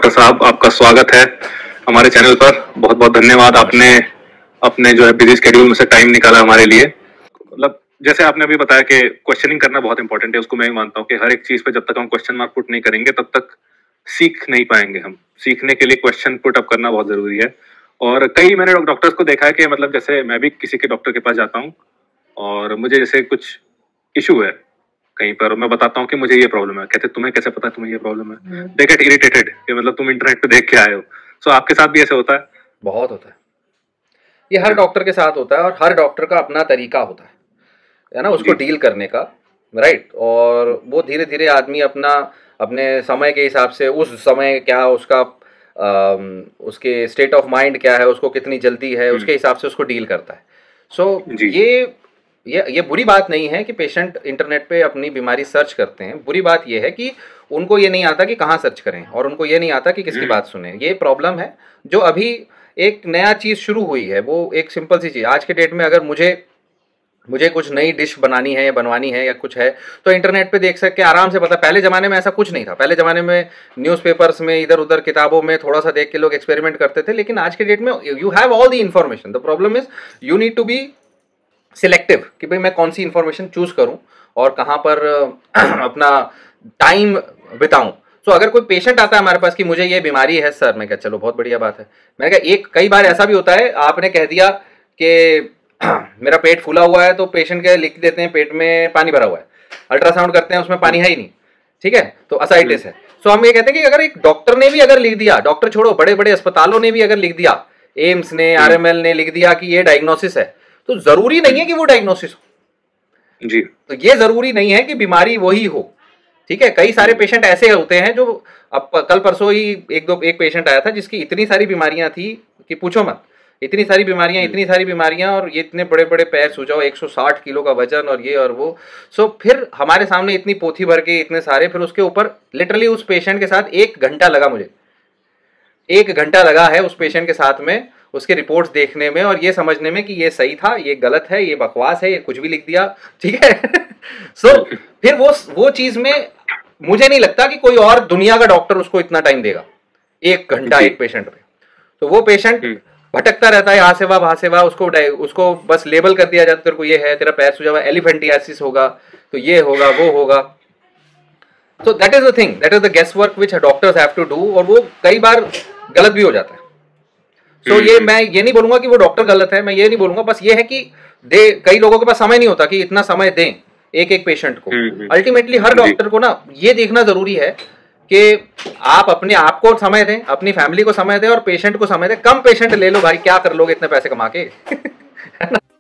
Doctor साहब, आपका स्वागत है हमारे चैनल पर। बहुत बहुत धन्यवाद, आपने अपने जो है बिजी स्केड्यूल में से टाइम निकाला हमारे लिए। मतलब जैसे आपने अभी बताया कि क्वेश्चनिंग करना बहुत इंपॉर्टेंट है, उसको मैं भी मानता हूँ कि हर एक चीज पे जब तक हम क्वेश्चन मार्क पुट नहीं करेंगे तब तक सीख नहीं पाएंगे। हम सीखने के लिए क्वेश्चन पुट अप करना बहुत जरूरी है। और कई मैंने डॉक्टर्स को देखा है कि मतलब जैसे मैं भी किसी के डॉक्टर के पास जाता हूँ और मुझे जैसे कुछ इशू है कहीं पर, मैं बताता हूँ कि मुझे ये प्रॉब्लम है, कहते तुम्हें कैसे पता तुम्हें ये प्रॉब्लम है? दे गेट इरिटेटेड कि मतलब तुम इंटरनेट पे देख के आए हो। सो आपके साथ भी ऐसे होता है? बहुत होता है, ये हर डॉक्टर के साथ होता है और हर डॉक्टर का अपना तरीका होता है ना, उसको डील करने का, राइट। और वो धीरे धीरे आदमी अपने समय के हिसाब से, उस समय क्या उसका उसके स्टेट ऑफ माइंड क्या है, उसको कितनी जल्दी है, उसके हिसाब से उसको डील करता है। सो ये बुरी बात नहीं है कि पेशेंट इंटरनेट पे अपनी बीमारी सर्च करते हैं। बुरी बात ये है कि उनको ये नहीं आता कि कहाँ सर्च करें और उनको ये नहीं आता कि किसकी बात सुने। ये प्रॉब्लम है जो अभी एक नया चीज़ शुरू हुई है। वो एक सिंपल सी चीज़, आज के डेट में अगर मुझे कुछ नई डिश बनानी है या बनवानी है या कुछ है तो इंटरनेट पे देख सकते हैं, आराम से पता। पहले ज़माने में ऐसा कुछ नहीं था। पहले ज़माने में न्यूज़पेपर्स में, इधर उधर किताबों में थोड़ा सा देख के लोग एक्सपेरिमेंट करते थे, लेकिन आज के डेट में you have all the information. The problem is you need to be selective कि भाई मैं कौन सी इन्फॉर्मेशन चूज करूं और कहाँ पर अपना टाइम बिताऊं। तो अगर कोई पेशेंट आता है हमारे पास कि मुझे ये बीमारी है सर, मैं कहा चलो बहुत बढ़िया बात है। मैंने कहा कई बार ऐसा भी होता है, आपने कह दिया कि मेरा पेट फूला हुआ है तो पेशेंट के लिख देते हैं पेट में पानी भरा हुआ है, अल्ट्रासाउंड करते हैं उसमें पानी है ही नहीं, ठीक है, तो असाइटिस है। तो हम ये कहते हैं कि अगर एक डॉक्टर ने भी अगर लिख दिया, डॉक्टर छोड़ो बड़े बड़े अस्पतालों ने भी अगर लिख दिया, एम्स ने, RML ने लिख दिया कि ये डायग्नोसिस है, तो जरूरी नहीं है कि वो डायग्नोसिस हो जी। तो ये जरूरी नहीं है कि बीमारी वही हो, ठीक है। कई सारे पेशेंट ऐसे होते हैं जो, अब कल परसों ही एक पेशेंट आया था जिसकी इतनी सारी बीमारियां थी कि पूछो मत। इतनी सारी बीमारियां और ये इतने बड़े बड़े पैर सूझाओ, 160 किलो का वजन और ये और वो। सो फिर हमारे सामने इतनी पोथी भर के इतने सारे, फिर उसके ऊपर लिटरली उस पेशेंट के साथ 1 घंटा लगा, मुझे 1 घंटा लगा है उस पेशेंट के साथ में, उसके रिपोर्ट्स देखने में और ये समझने में कि ये सही था, ये गलत है, ये बकवास है, ये कुछ भी लिख दिया, ठीक है। सो फिर वो चीज में मुझे नहीं लगता कि कोई और दुनिया का डॉक्टर उसको इतना टाइम देगा, 1 घंटा एक पेशेंट पे। तो वो पेशेंट भटकता रहता है यहाँ से वहाँ से वहाँ, उसको बस लेबल कर दिया जाता है, तेरे को ये है, तेरा पैर सूजा हुआ, एलिफेंटियासिस होगा तो ये होगा वो होगा। So that is the thing, that is the guesswork which doctors have to do, और वो कई बार गलत भी हो जाता है। So मैं ये नहीं बोलूंगा कि वो डॉक्टर गलत है, मैं ये नहीं बोलूंगा, बस ये है कि कई लोगों के पास समय नहीं होता कि इतना समय दें एक एक पेशेंट को। अल्टीमेटली हर डॉक्टर को ना ये देखना जरूरी है कि आप अपने आप को समय दें, अपनी फैमिली को समय दें और पेशेंट को समय दें। कम पेशेंट ले लो भाई, क्या कर लोगे इतने पैसे कमा के।